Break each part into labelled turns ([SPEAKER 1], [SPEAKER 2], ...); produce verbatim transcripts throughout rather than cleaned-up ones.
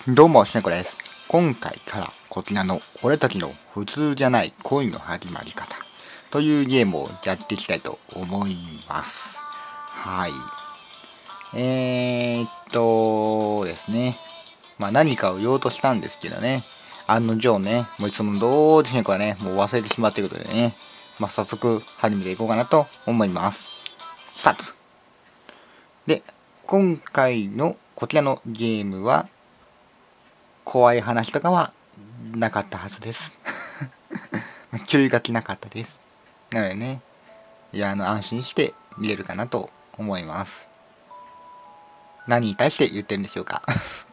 [SPEAKER 1] どうも、しねこです。今回からこちらの俺たちの普通じゃない恋の始まり方というゲームをやっていきたいと思います。はい。えーっとですね。まあ何かを言おうとしたんですけどね。案の定ね、もういつもどうしねこはね、もう忘れてしまっていることでね。まあ早速始めていこうかなと思います。スタート。で、今回のこちらのゲームは怖い話とかはなかったはずです。注意書きなかったです。なのでね、いや、あの、安心して見れるかなと思います。何に対して言ってるんでしょうか。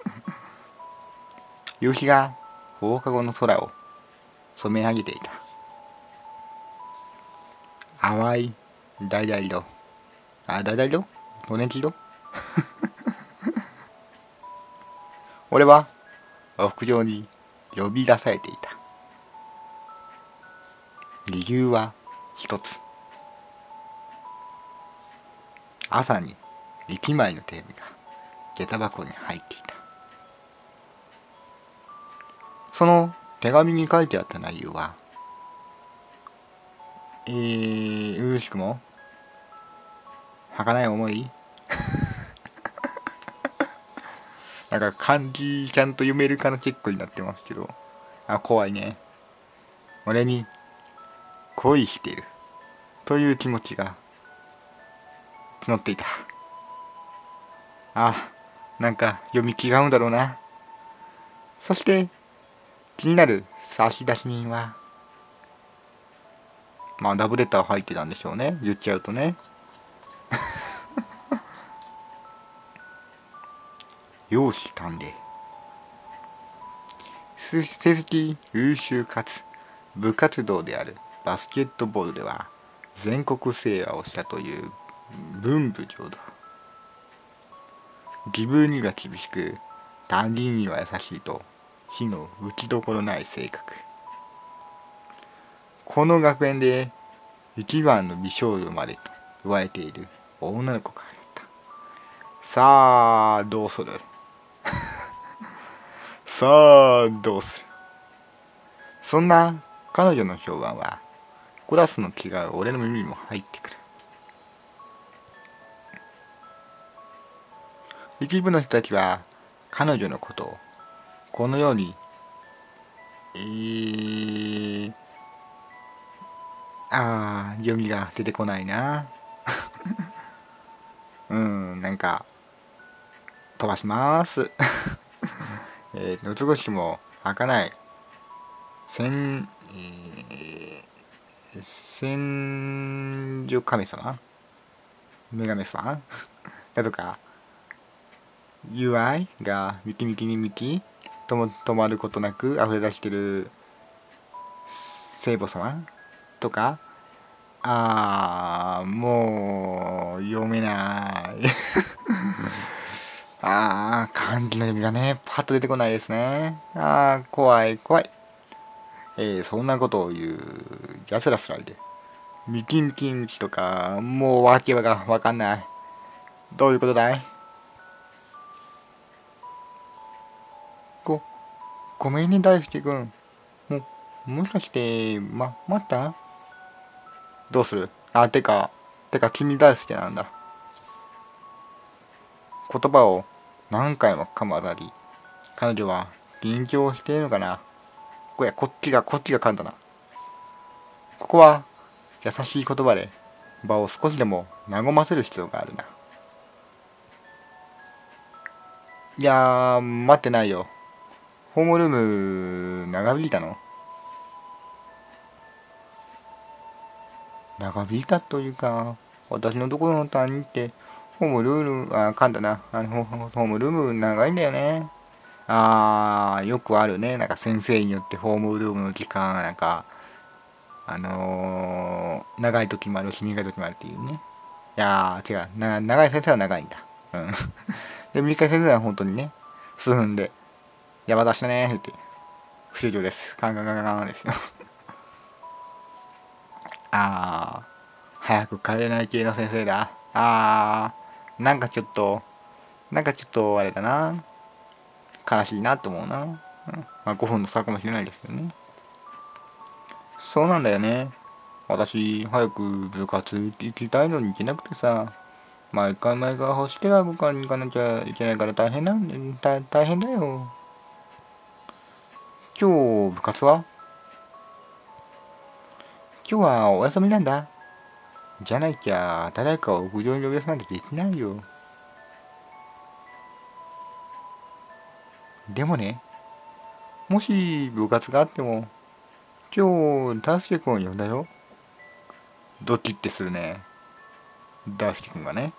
[SPEAKER 1] 夕日が放課後の空を染め上げていた。淡い橙色。あ、橙色オレンジ色俺は屋上に呼び出されていた。理由は一つ。朝に一枚の手紙が下駄箱に入っていた。その手紙に書いてあった内容は、えー、うるしくも儚い思いなんか漢字ちゃんと読めるかなチェックになってますけど、あ、怖いね。俺に恋しているという気持ちが募っていた。あ、なんか読み違うんだろうな。そして気になる差出人は、まあダブレター入ってたんでしょうね。言っちゃうとね。容姿端麗。成績優秀かつ部活動であるバスケットボールでは全国制覇をしたという文武両道。自分には厳しく他人には優しいと火の打ちどころない性格。この学園で一番の美少女までと言われている女の子からだった。さあどうするさあどうする。そんな彼女の評判はクラスの違う俺の耳にも入ってくる。一部の人たちは彼女のことをこのようにえー、あー読みが出てこないな。うんなんか飛ばしますえー、美しくも儚い千、えー、千女神様女神様だとか、友愛がミキミキに満ちとも止まることなく溢れ出してる聖母様とか、あーもう読めないあー漢字の読みがねパッと出てこないですね。あー怖い怖い。えー、そんなことを言うやつらすらいでミキミキミキとかもう訳がわかんない。どういうことだい。ごごめんね大輔君。ももしかしてま待った。どうする。あてかてか君大輔なんだ。言葉を何回も噛むあたり彼女は緊張しているのかな。こやこっちがこっちが噛んだな。ここは優しい言葉で場を少しでも和ませる必要があるな。いやー待ってないよ。ホームルーム長引いたの。長引いたというか私のところの担任ってホームルームあ噛んだな。あのホームルーム長いんだよね。あーよくあるね。なんか先生によってホームルームの時間なんかあのー、長い時もあるし短い時もあるっていうね。いやー違うな。長い先生は長いんだ。うんで短い先生は本当にね数分で山出したねーって終了です。カンカンカンカンカンですよあー早く帰れない系の先生だ。あーなんかちょっとなんかちょっとあれだな。 悲しいなと思うな。うん、まあごふんの差かもしれないですけどね。そうなんだよね。私、早く部活行きたいのに行けなくてさ、毎回毎回走って学校に行かなきゃいけないから大変なんで、大大変だよ。今日部活は今日はお休みなんだ。じゃなきゃ誰かを屋上に呼び出すなんてできないよ。でもね、もし部活があっても、今日大輔君を呼んだよ。ドキってするね。大輔君がね。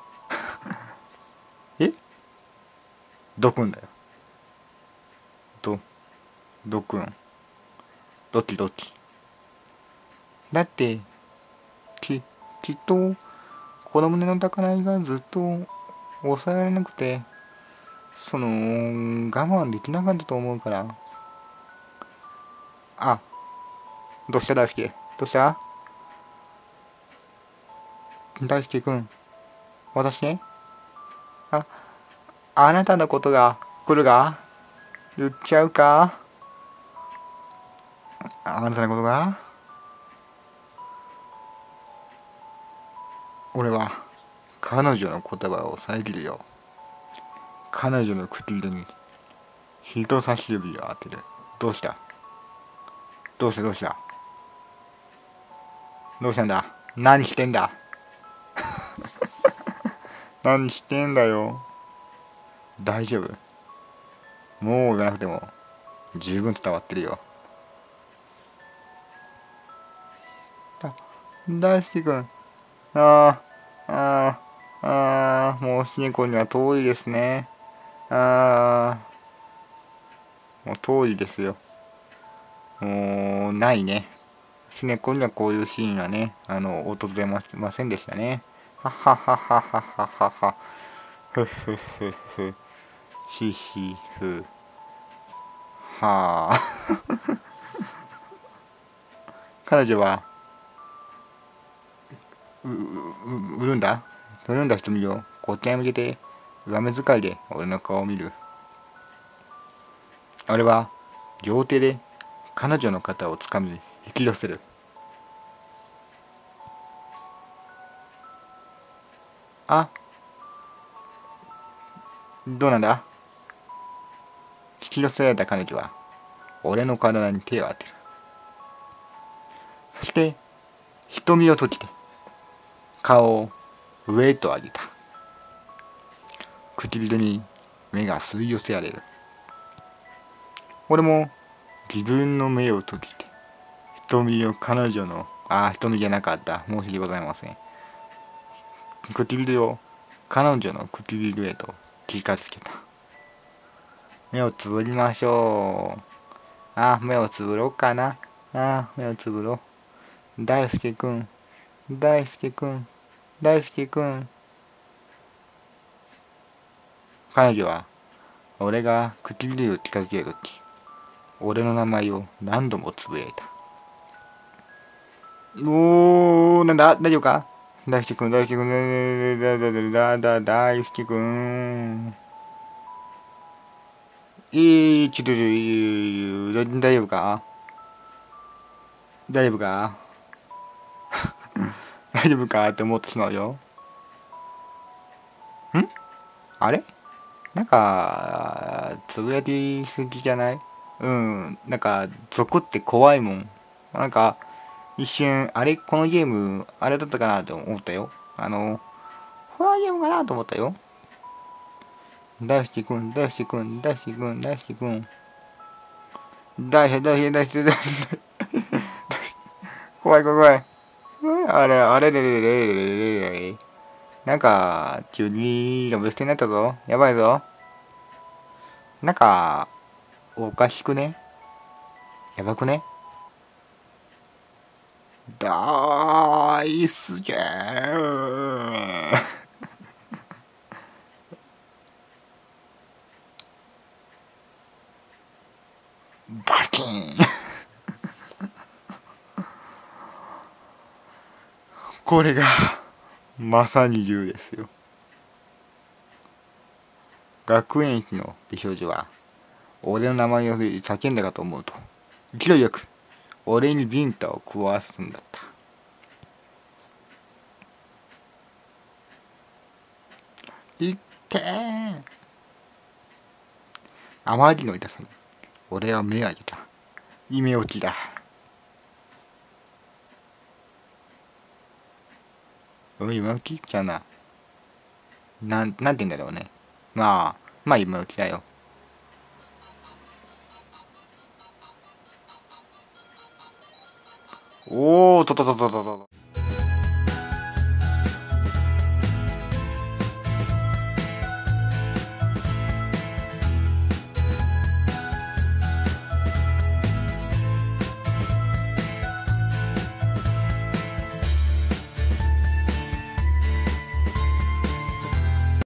[SPEAKER 1] えドくんだよ。ド、ドくん。ドキドキ。だって、き、きっと、子供の高鳴りがずっと抑えられなくて、その、我慢できなかったと思うから。あ、どうした大輔どうした大輔くん。私ね、あ、あなたのことが来るが言っちゃうかあなたのことが俺は彼女の言葉を遮るよ。彼女の唇に人差し指を当てる。どうしたどうしたどうしたどうしたんだ何してんだ何してんだよ。大丈夫。もう言わなくても十分伝わってるよ。だ大輔君。ああ、ああ、ああ、もうひねこには遠いですね。ああ、もう遠いですよ。もう、ないね。ひねこにはこういうシーンはね、あの、訪れませんでしたね。はははははははは。ふふふふ。ひひふ。はあ。彼女は、う、う、うるんだうるんだ瞳をこっちに向けて、上目遣いで俺の顔を見る。俺は、両手で彼女の肩をつかみ、引き寄せる。あ、どうなんだ引き寄せられた彼女は、俺の体に手を当てる。そして、瞳を閉じて、顔を上へと上げた。唇に目が吸い寄せられる。俺も自分の目を閉じて、瞳を彼女の、ああ、瞳じゃなかった。申し訳ございません。唇を彼女の唇へと近づけた。目をつぶりましょう。ああ、目をつぶろうかな。ああ、目をつぶろう。大輔くん、大輔くん、大輔くん。彼女は、俺が唇を近づけるとき、俺の名前を何度もつぶやいた。おー、なんだ大丈夫か大輔くん、大輔くん、だだだだだ大輔くん。えー、ちょっと、大丈夫か大丈夫か大丈夫かって思ってしまうよ。んあれなんか、つぶやきすぎじゃないうん、なんか、ゾクって怖いもん。なんか、一瞬、あれこのゲーム、あれだったかなと思ったよ。あの、ホラーゲームかなと思ったよ。大輔くん、大輔くん、大輔くん、大輔くん。大輔、大輔、大輔、大輔。怖い怖い怖い。あれ、あれれれれれれれれ。なんか、急に呼び捨てになったぞ。やばいぞ。なんか、おかしくねやばくね大好きバキンこれが、まさに竜ですよ。 学園一の美少女は俺の名前を叫んだかと思うと勢いよく俺にビンタを食わすんだった。いってー。あまりの痛さに俺は目を開けた。夢落ちだ。夢落ちじゃな。なん、なんて言うんだろうね。まあ、まあ夢落ちだよ。おー、とととととと。